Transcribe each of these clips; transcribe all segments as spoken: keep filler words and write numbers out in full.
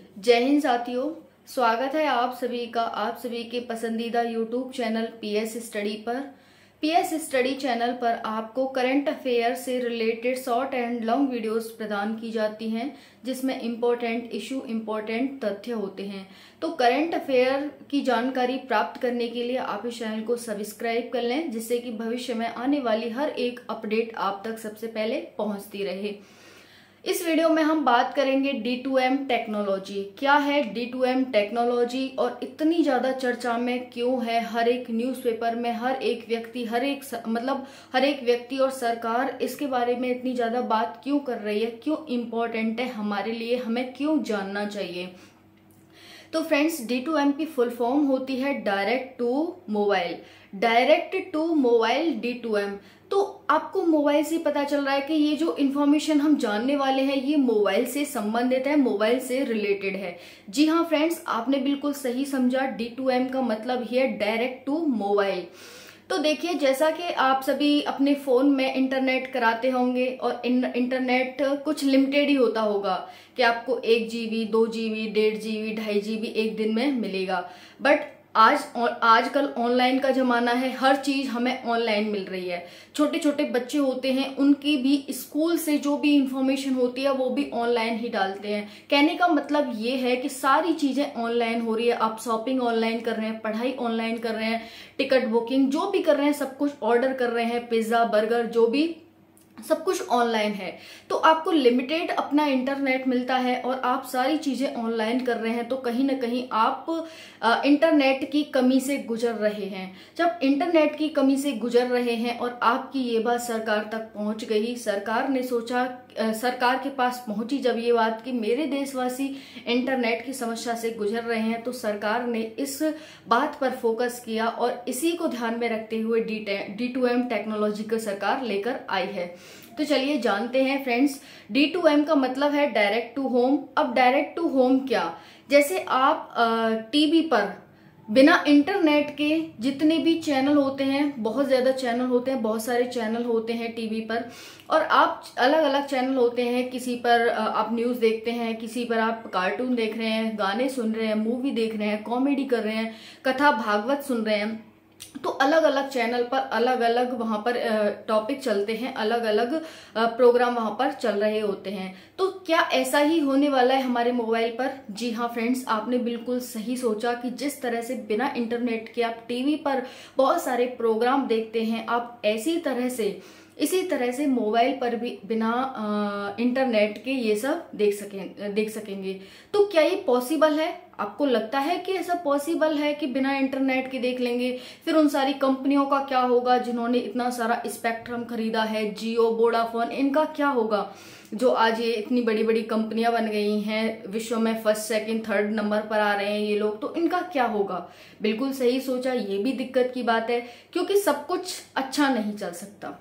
जय हिंद साथियों, स्वागत है आप सभी का आप सभी के पसंदीदा यूट्यूब चैनल पीएस स्टडी पर। पीएस स्टडी चैनल पर आपको करंट अफेयर से related short and long videos प्रदान की जाती हैं, जिसमें इम्पोर्टेंट इशू, इम्पोर्टेंट तथ्य होते हैं। तो करंट अफेयर की जानकारी प्राप्त करने के लिए आप इस चैनल को सब्सक्राइब कर लें, जिससे कि भविष्य में आने वाली हर एक अपडेट आप तक सबसे पहले पहुंचती रहे। इस वीडियो में हम बात करेंगे डी टू एम टेक्नोलॉजी। क्या है डी टू एम टेक्नोलॉजी और इतनी ज्यादा चर्चा में क्यों है? हर एक न्यूज़पेपर में हर एक व्यक्ति हर एक मतलब हर एक व्यक्ति और सरकार इसके बारे में इतनी ज्यादा बात क्यों कर रही है? क्यों इम्पोर्टेंट है हमारे लिए? हमें क्यों जानना चाहिए? तो फ्रेंड्स, डी टू एम की फुल फॉर्म होती है direct to mobile. Direct to mobile D to M. तो आपको मोबाइल से पता चल रहा है कि ये जो इन्फॉर्मेशन हम जानने वाले हैं ये मोबाइल से संबंधित है, मोबाइल से रिलेटेड है। जी हाँ फ्रेंड्स, आपने बिल्कुल सही समझा। डी टू एम का मतलब ही है डायरेक्ट टू मोबाइल। तो देखिए, जैसा कि आप सभी अपने फोन में इंटरनेट कराते होंगे और इंटरनेट कुछ लिमिटेड ही होता होगा कि आपको एक जीबी, दो जीबी, डेढ़ जीबी, ढाई जीबी एक दिन में मिलेगा। बट आज आजकल ऑनलाइन का जमाना है, हर चीज हमें ऑनलाइन मिल रही है। छोटे छोटे बच्चे होते हैं, उनकी भी स्कूल से जो भी इंफॉर्मेशन होती है वो भी ऑनलाइन ही डालते हैं। कहने का मतलब ये है कि सारी चीजें ऑनलाइन हो रही है। आप शॉपिंग ऑनलाइन कर रहे हैं, पढ़ाई ऑनलाइन कर रहे हैं, टिकट बुकिंग जो भी कर रहे हैं, सब कुछ ऑर्डर कर रहे हैं, पिज्जा, बर्गर, जो भी सब कुछ ऑनलाइन है। तो आपको लिमिटेड अपना इंटरनेट मिलता है और आप सारी चीजें ऑनलाइन कर रहे हैं, तो कहीं ना कहीं आप इंटरनेट की कमी से गुजर रहे हैं। जब इंटरनेट की कमी से गुजर रहे हैं और आपकी ये बात सरकार तक पहुंच गई, सरकार ने सोचा, सरकार के पास पहुंची जब ये बात कि मेरे देशवासी इंटरनेट की समस्या से गुजर रहे हैं, तो सरकार ने इस बात पर फोकस किया और इसी को ध्यान में रखते हुए डी टू एम टेक्नोलॉजी को सरकार लेकर आई है। तो चलिए जानते हैं फ्रेंड्स, डी टू एम का मतलब है डायरेक्ट टू होम। अब डायरेक्ट टू होम क्या? जैसे आप टीवी पर बिना इंटरनेट के जितने भी चैनल होते हैं, बहुत ज्यादा चैनल होते हैं, बहुत सारे चैनल होते हैं टीवी पर, और आप अलग अलग चैनल होते हैं। किसी पर आप न्यूज देखते हैं, किसी पर आप कार्टून देख रहे हैं, गाने सुन रहे हैं, मूवी देख रहे हैं, कॉमेडी कर रहे हैं, कथा भागवत सुन रहे हैं। तो अलग अलग चैनल पर अलग अलग वहां पर टॉपिक चलते हैं, अलग अलग प्रोग्राम वहां पर चल रहे होते हैं। तो क्या ऐसा ही होने वाला है हमारे मोबाइल पर? जी हाँ फ्रेंड्स, आपने बिल्कुल सही सोचा कि जिस तरह से बिना इंटरनेट के आप टीवी पर बहुत सारे प्रोग्राम देखते हैं, आप ऐसी तरह से इसी तरह से मोबाइल पर भी बिना आ, इंटरनेट के ये सब देख सकें देख सकेंगे। तो क्या ये पॉसिबल है? आपको लगता है कि ऐसा पॉसिबल है कि बिना इंटरनेट के देख लेंगे? फिर उन सारी कंपनियों का क्या होगा जिन्होंने इतना सारा स्पेक्ट्रम खरीदा है, जियो, वोडाफोन, इनका क्या होगा जो आज ये इतनी बड़ी बड़ी कंपनियां बन गई हैं, विश्व में फर्स्ट, सेकंड, थर्ड नंबर पर आ रहे हैं ये लोग, तो इनका क्या होगा? बिल्कुल सही सोचा, ये भी दिक्कत की बात है, क्योंकि सब कुछ अच्छा नहीं चल सकता।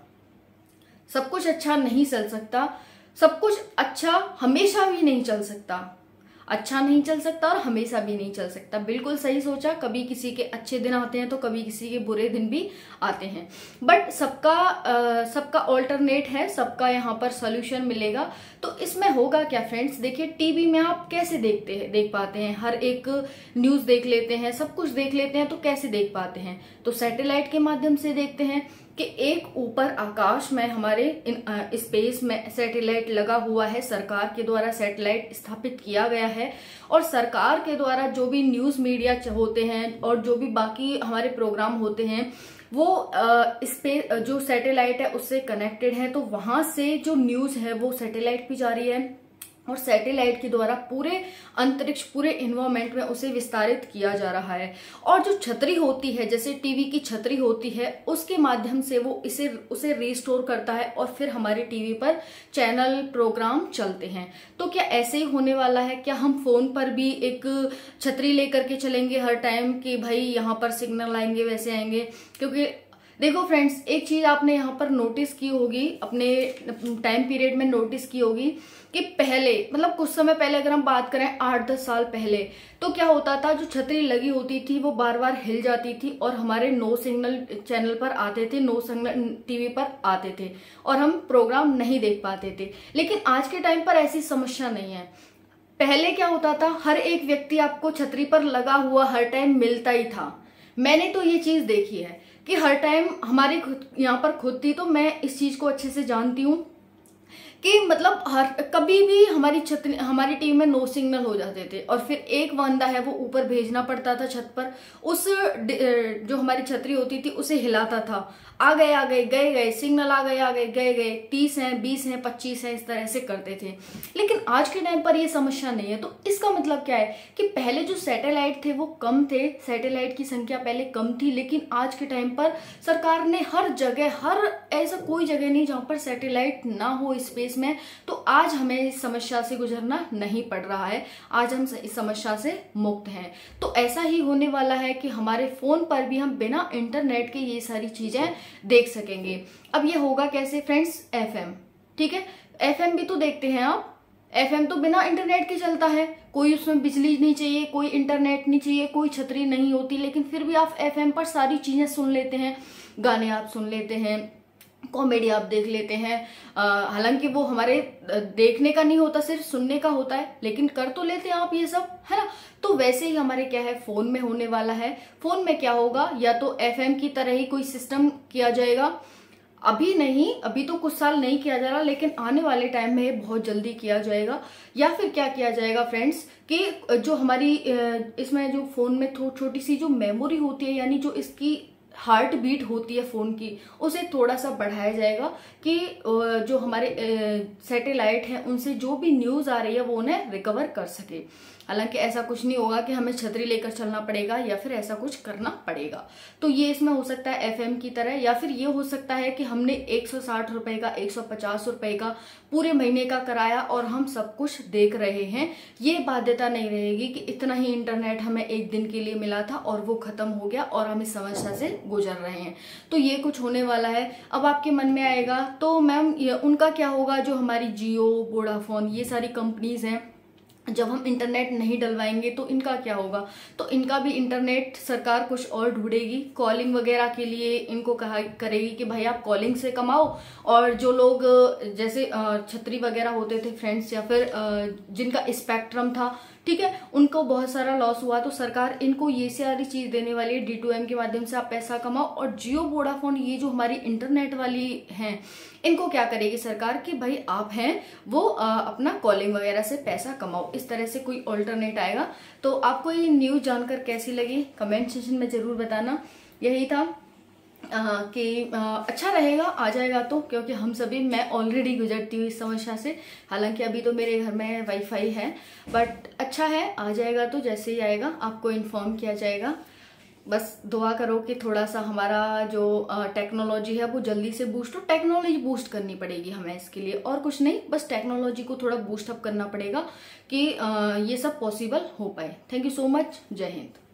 सब कुछ अच्छा नहीं चल सकता, सब कुछ अच्छा हमेशा भी नहीं चल सकता। अच्छा नहीं चल सकता और हमेशा भी नहीं चल सकता। बिल्कुल सही सोचा, कभी किसी के अच्छे दिन आते हैं तो कभी किसी के बुरे दिन भी आते हैं। बट सबका आ, सबका ऑल्टरनेट है, सबका यहाँ पर सोल्यूशन मिलेगा। तो इसमें होगा क्या फ्रेंड्स? देखिए, टीवी में आप कैसे देखते हैं देख पाते हैं? हर एक न्यूज देख लेते हैं, सब कुछ देख लेते हैं, तो कैसे देख पाते हैं? तो सैटेलाइट के माध्यम से देखते हैं कि एक ऊपर आकाश में हमारे इन स्पेस में सैटेलाइट लगा हुआ है। सरकार के द्वारा सैटेलाइट स्थापित किया गया है और सरकार के द्वारा जो भी न्यूज मीडिया होते हैं और जो भी बाकी हमारे प्रोग्राम होते हैं वो स्पेस जो सैटेलाइट है उससे कनेक्टेड है। तो वहां से जो न्यूज है वो सैटेलाइट पे जा रही है और सैटेलाइट के द्वारा पूरे अंतरिक्ष, पूरे एनवायरमेंट में उसे विस्तारित किया जा रहा है। और जो छतरी होती है, जैसे टीवी की छतरी होती है, उसके माध्यम से वो इसे उसे रिस्टोर करता है और फिर हमारे टीवी पर चैनल, प्रोग्राम चलते हैं। तो क्या ऐसे ही होने वाला है? क्या हम फोन पर भी एक छतरी लेकर के चलेंगे हर टाइम कि भाई यहाँ पर सिग्नल आएंगे, वैसे आएंगे? क्योंकि देखो फ्रेंड्स, एक चीज आपने यहाँ पर नोटिस की होगी, अपने टाइम पीरियड में नोटिस की होगी कि पहले, मतलब कुछ समय पहले अगर हम बात करें आठ दस साल पहले, तो क्या होता था, जो छतरी लगी होती थी वो बार बार हिल जाती थी और हमारे नो सिग्नल चैनल पर आते थे, नो सिग्नल टीवी पर आते थे और हम प्रोग्राम नहीं देख पाते थे। लेकिन आज के टाइम पर ऐसी समस्या नहीं है। पहले क्या होता था, हर एक व्यक्ति आपको छतरी पर लगा हुआ हर टाइम मिलता ही था। मैंने तो ये चीज देखी है कि हर टाइम हमारी खुद यहाँ पर खुद थी, तो मैं इस चीज को अच्छे से जानती हूँ कि मतलब हर कभी भी हमारी छतरी हमारी टीम में नो सिग्नल हो जाते थे और फिर एक बंदा है वो ऊपर भेजना पड़ता था छत पर, उस जो हमारी छतरी होती थी उसे हिलाता था, आ गए आ गए गए गए, सिग्नल आ गए आ गए गए गए, तीस हैं बीस हैं पच्चीस हैं, इस तरह से करते थे। लेकिन आज के टाइम पर ये समस्या नहीं है। तो इसका मतलब क्या है कि पहले जो सैटेलाइट थे वो कम थे, सैटेलाइट की संख्या पहले कम थी, लेकिन आज के टाइम पर सरकार ने हर जगह, हर ऐसा कोई जगह नहीं जहां पर सैटेलाइट ना हो स्पेस में। तो आज हमें इस समस्या से गुजरना नहीं पड़ रहा है, आज हम इस समस्या से मुक्त हैं। तो ऐसा ही होने वाला है कि हमारे फोन पर भी हम बिना इंटरनेट के ये सारी चीजें देख सकेंगे। अब ये होगा कैसे फ्रेंड्स, एफएम, ठीक है, एफएम भी तो देखते हैं आप, एफएम तो बिना इंटरनेट के चलता है, कोई उसमें बिजली नहीं चाहिए, कोई इंटरनेट नहीं चाहिए, कोई छतरी नहीं होती, लेकिन फिर भी आप एफएम पर सारी चीजें सुन लेते हैं, गाने आप सुन लेते हैं, कॉमेडी आप देख लेते हैं। हालांकि वो हमारे देखने का नहीं होता, सिर्फ सुनने का होता है, लेकिन कर तो लेते हैं आप ये सब, है ना। तो वैसे ही हमारे क्या है, फोन में होने वाला है। फोन में क्या होगा, या तो एफएम की तरह ही कोई सिस्टम किया जाएगा, अभी नहीं, अभी तो कुछ साल नहीं किया जा रहा, लेकिन आने वाले टाइम में बहुत जल्दी किया जाएगा। या फिर क्या किया जाएगा फ्रेंड्स कि जो हमारी इसमें जो फोन में छोटी सी जो मेमोरी होती है, यानी जो इसकी हार्ट बीट होती है फोन की, उसे थोड़ा सा बढ़ाया जाएगा कि जो हमारे सैटेलाइट है उनसे जो भी न्यूज आ रही है वो उन्हें रिकवर कर सके। हालांकि ऐसा कुछ नहीं होगा कि हमें छतरी लेकर चलना पड़ेगा या फिर ऐसा कुछ करना पड़ेगा। तो ये इसमें हो सकता है एफएम की तरह, या फिर ये हो सकता है कि हमने एक सौ साठ रुपए का, एक सौ पचास रुपए का पूरे महीने का कराया और हम सब कुछ देख रहे हैं। ये बाध्यता नहीं रहेगी कि इतना ही इंटरनेट हमें एक दिन के लिए मिला था और वो खत्म हो गया और हम इस समस्या से गुजर रहे हैं। तो ये कुछ होने वाला है। अब आपके मन में आएगा तो मैम उनका क्या होगा, जो हमारी जियो, वोडाफोन, ये सारी कंपनीज हैं, जब हम इंटरनेट नहीं डलवाएंगे तो इनका क्या होगा। तो इनका भी इंटरनेट सरकार कुछ और ढूंढेगी, कॉलिंग वगैरह के लिए इनको कहा करेगी कि भाई आप कॉलिंग से कमाओ। और जो लोग जैसे छतरी वगैरह होते थे फ्रेंड्स, या फिर जिनका स्पेक्ट्रम था, ठीक है, उनको बहुत सारा लॉस हुआ, तो सरकार इनको ये सारी चीज देने वाली है, डी टू एम के माध्यम से आप पैसा कमाओ। और जियो, वोडाफोन, ये जो हमारी इंटरनेट वाली हैं, इनको क्या करेगी सरकार कि भाई आप हैं वो आ, अपना कॉलिंग वगैरह से पैसा कमाओ। इस तरह से कोई ऑल्टरनेट आएगा। तो आपको ये न्यूज जानकर कैसी लगी कमेंट सेक्शन में जरूर बताना। यही था आ, कि आ, अच्छा रहेगा आ जाएगा तो, क्योंकि हम सभी, मैं ऑलरेडी गुजरती हूँ इस समस्या से। हालांकि अभी तो मेरे घर में वाईफाई है, बट अच्छा है, आ जाएगा तो जैसे ही आएगा आपको इन्फॉर्म किया जाएगा। बस दुआ करो कि थोड़ा सा हमारा जो टेक्नोलॉजी है वो जल्दी से बूस्ट हो। टेक्नोलॉजी बूस्ट करनी पड़ेगी हमें इसके लिए, और कुछ नहीं, बस टेक्नोलॉजी को थोड़ा बूस्ट अप करना पड़ेगा कि आ, ये सब पॉसिबल हो पाए। थैंक यू सो मच, जय हिंद।